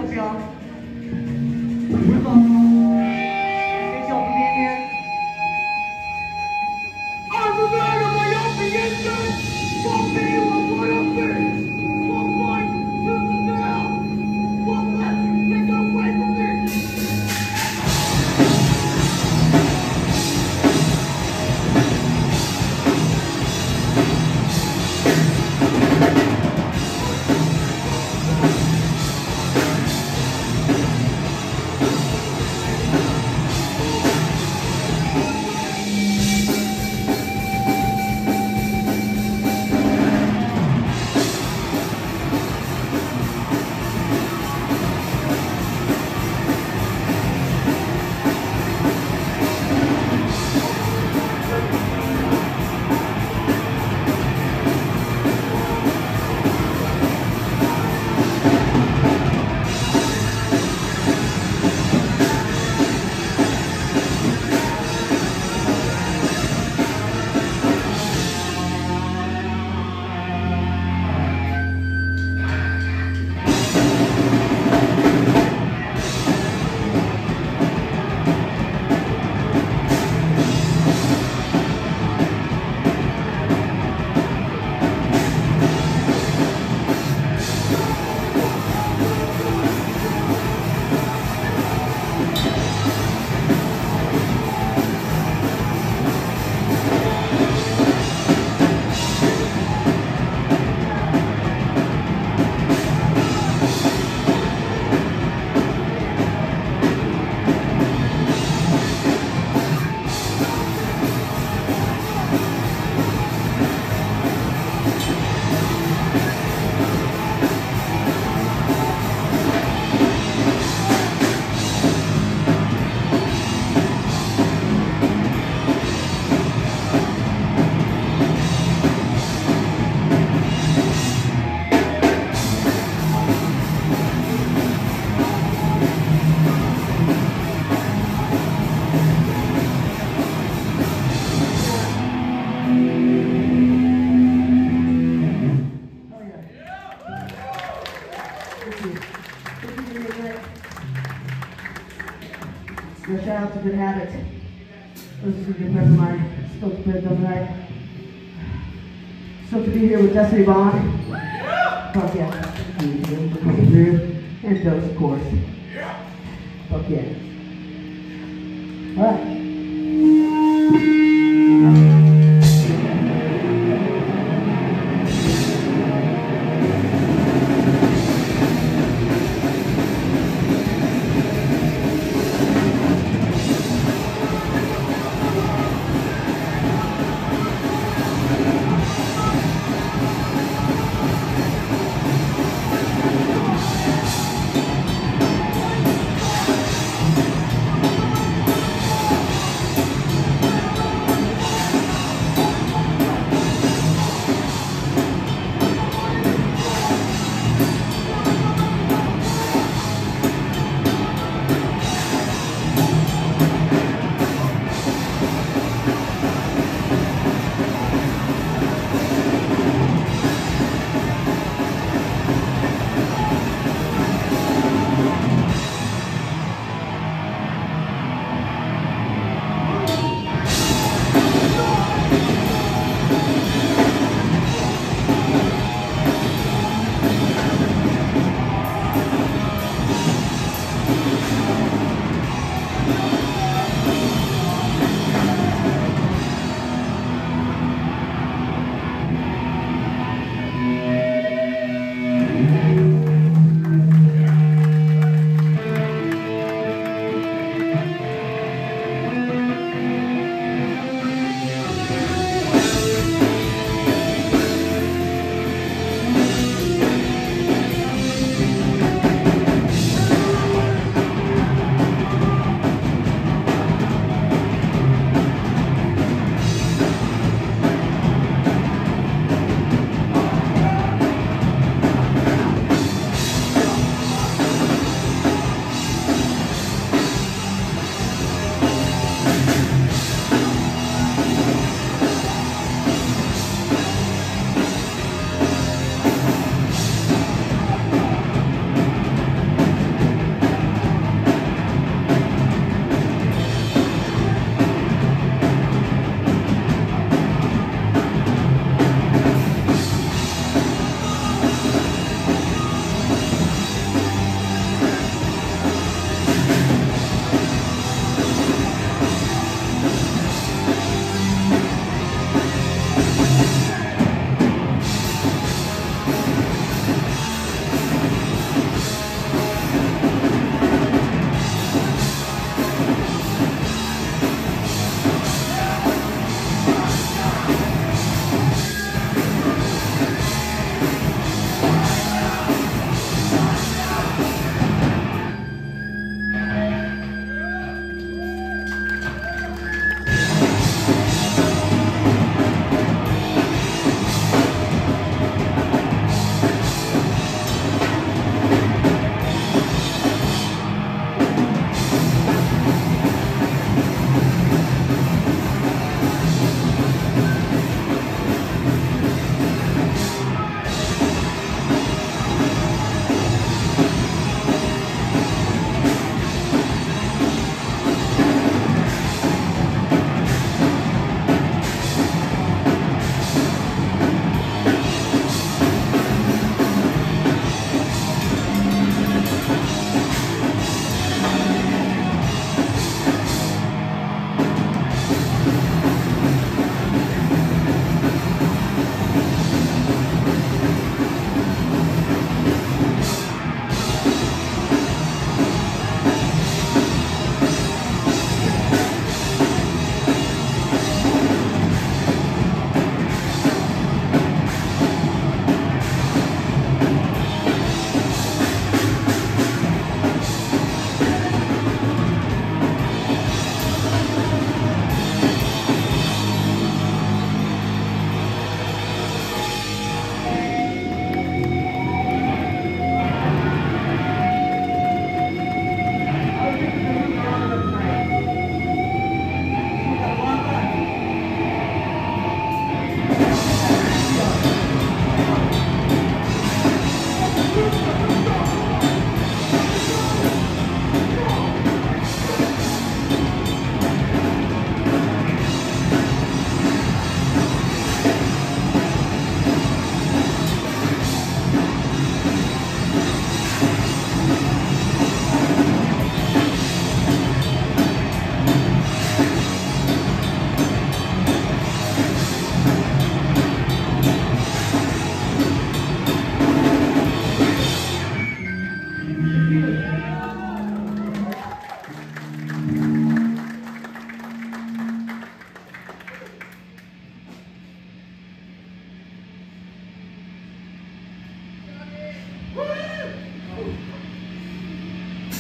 up, y'all. We're up. Thank y'all for being here. I'm the man of my own beginning. One me, one up there. One fight to the down. One blessing, take it away from me. Shout out to Good Habits. This is a good friend of mine. Stoked to play it tonight. Stoked to be here with Destiny Bond. Fuck yeah. For coming through. And Dose, of course. Fuck yeah. Alright.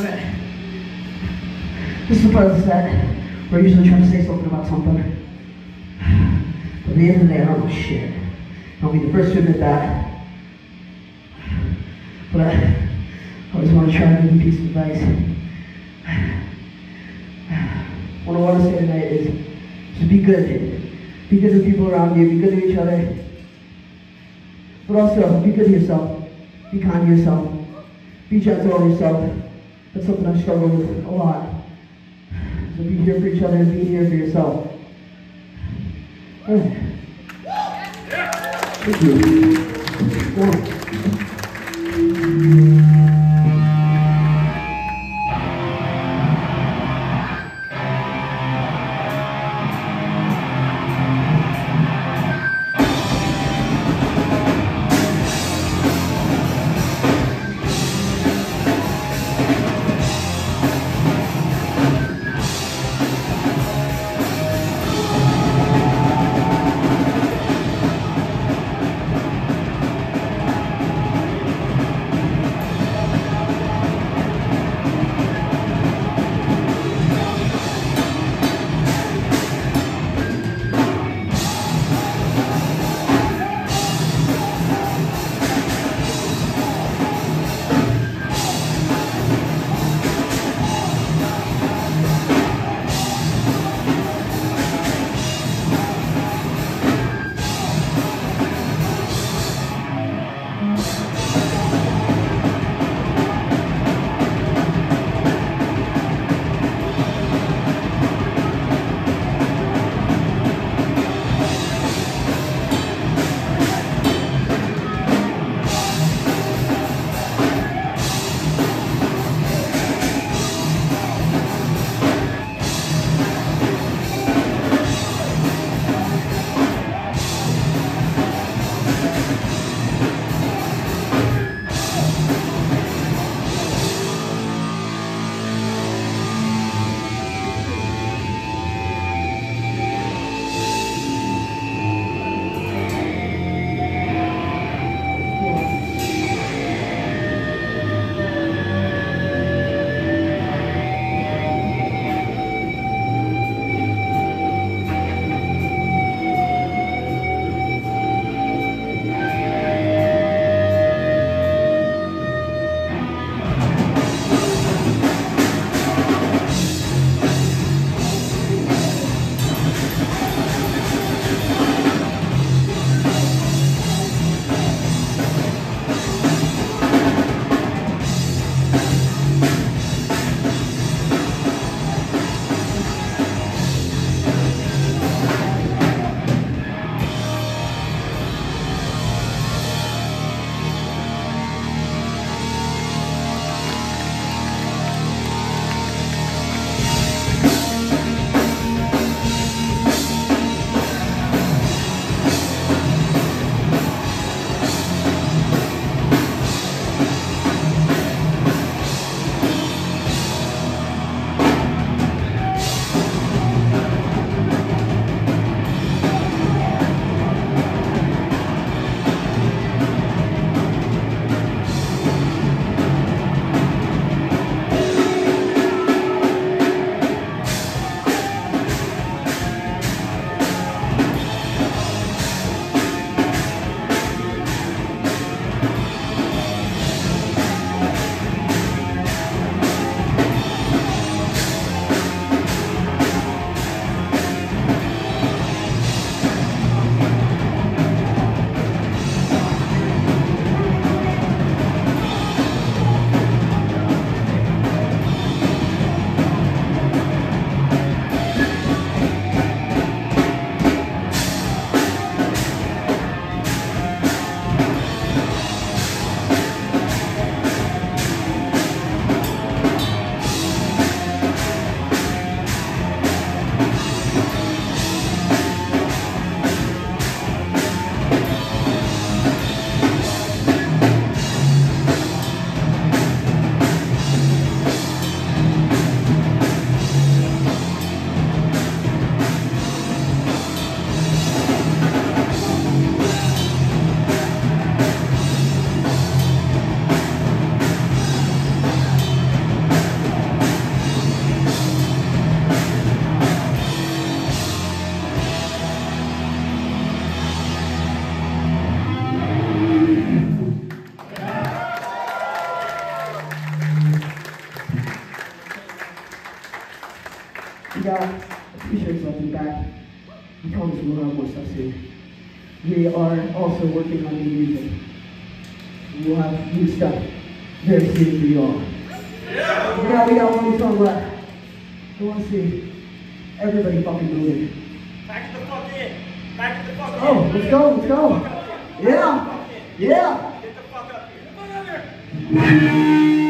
Okay. This is the part of the set where I usually try to say something about something. But at the end of the day, I don't know shit. I'll be the first to admit that. But I always want to try to give a piece of advice. What I want to say tonight is just be good. Be good to the people around you, be good to each other. But also, be good to yourself. Be kind to yourself. Be gentle on yourself. That's something I've struggled with a lot. So be here for each other and be here for yourself. Thank you. We got t-shirts left in the back. I promise we'll have more stuff soon. We are also working on new music. We'll have new stuff very soon for you all. Yeah, we got one more song left. I want to see everybody fucking moving. Back the fuck in. Back the fuck in. Oh, let's go, let's go. Yeah, yeah. Get the fuck up here. Get the fuck up here.